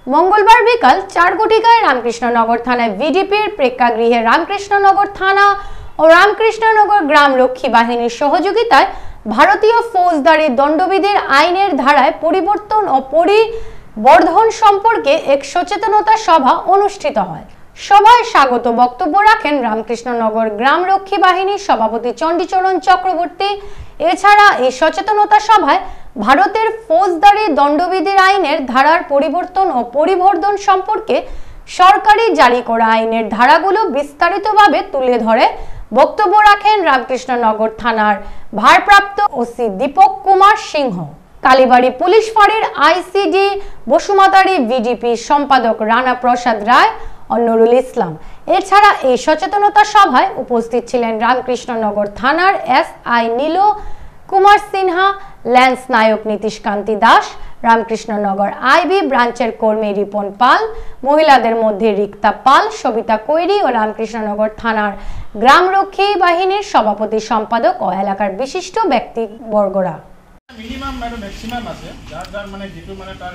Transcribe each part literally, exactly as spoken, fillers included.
মঙ্গলবার বিকাল চার ঘটিকায় রামকৃষ্ণনগর থানায় ভিডিপির প্রেক্ষাগৃহে রামকৃষ্ণনগর থানা ও রামকৃষ্ণনগর গ্রাম রক্ষী বাহিনীর সহযোগিতায় ভারতীয় ফৌজদারি দণ্ডবিধির আইনের ধারায় পরিবর্তন ও পরিবর্ধন সম্পর্কে এক সচেতনতা সভা অনুষ্ঠিত হয়। সভায় স্বাগত বক্তব্য রাখেন রামকৃষ্ণনগর গ্রাম রক্ষী বাহিনীর সভাপতি চণ্ডীচরণ চক্রবর্তী। এছাড়া এই সচেতনতা সভায় ভারতের ফৌজদারি দণ্ডবিধির আইনের ধারার পরিবর্তন ও পরিবর্ধন সম্পর্কে সরকারি জারি করা আইনের ধারাগুলো বিস্তারিতভাবে তুলে ধরে বক্তব্য রাখেন রামকৃষ্ণনগর থানার ভারপ্রাপ্ত ওসি দীপক কুমার সিংহ, কালীবাড়ি পুলিশ ফাঁড়ির আইসিডি বসুমাতারি ভিডিপি সম্পাদক রানা প্রসাদ রায় ও নুরুল ইসলাম। এছাড়া এই সচেতনতা সভায় উপস্থিত ছিলেন রামকৃষ্ণনগর থানার S I Nil Kumar Sinha, lance naik Nitish Kanti Das, Ramakrishnanagar IB ব্রাঞ্চের কর্মী রিপন পাল, মহিলাদের মধ্যে রিক্তা পাল, সবিতা কৈরি ও রামকৃষ্ণনগর থানার গ্রামরক্ষী বাহিনীর সভাপতি সম্পাদক ও এলাকার বিশিষ্ট ব্যক্তিবর্গরা। মিনিমাম মানে ম্যাক্সিমাম আছে যার যার মানে যেটো মানে তার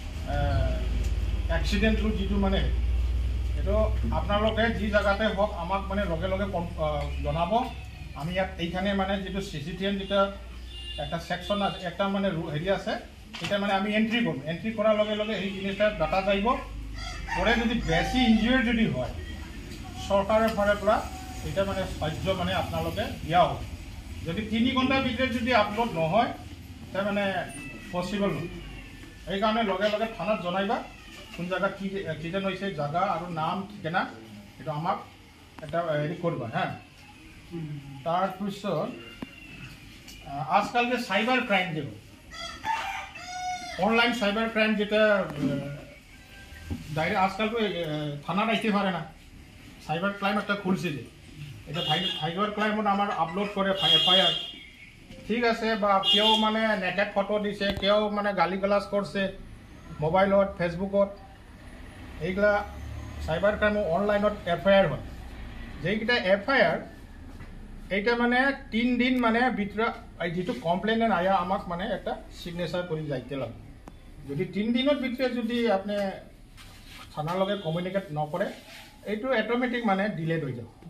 অ্যাক্সিডেন্ট রু যেটো মানে এটো আপোনালোকে যি জায়গাতে হোক আমাক মানে লগে লগে জনাব। আমি ইয়াত এইখানে মানে যেটো সিসিটিএন যেটা একটা সেকশন আছে, একটা মানে হেৰি আছে, এটা মানে আমি এন্ট্রি করব। এন্ট্রি করার লগে লগে এই জিনিসটা ডাটা যাইব। পরে যদি বেশি ইঞ্জুরি যদি হয় সরকারের ফাঁড়ের পৰা এটা মানে সাহায্য মানে আপনালোকে দিয়া হবে। যদি তিনি ঘন্টার ভিতরে যদি আপলোড নহয় তা মানে পসিবল নহয়। এই কারণে লগে লগে থানাত জনাইবা কোন জায়গা কি অ্যাক্সিডেন্ট হয়েছে, জায়গা আর নাম ঠিকানা এটা আমাক এটা হেৰি করবা। হ্যাঁ, তারপিছত আজকাল যে সাইবার ক্রাইম যে অনলাইন সাইবার ক্রাইম যেটা ডাইরেক্ট আজকাল তো থানার আইতে পারে না, সাইবার ক্রাইম একটা খুলছে যে এটা সাইবার ক্রাইমত আমার আপলোড করে এফআইআর, ঠিক আছে, বা কেউ মানে নেকেট ফটো দিছে, কেউ মানে গালি গালাজ করছে মোবাইলত ফেসবুকত, এইগুলা সাইবার ক্রাইম অনলাইনত এফআইআর হয়। যেইকেইটা এফআইআর এইটা মানে তিন দিন মানে ভিতরে যেটো কমপ্লেইন আয়া আমাক মানে একটা সিগনেচার করে যাইতে লাগে। যদি তিন দিনের ভিতরে যদি আপনি থানার লগে কমিউনিকেট নকরে এইটো অটোমেটিক মানে ডিলেড হয়ে যায়।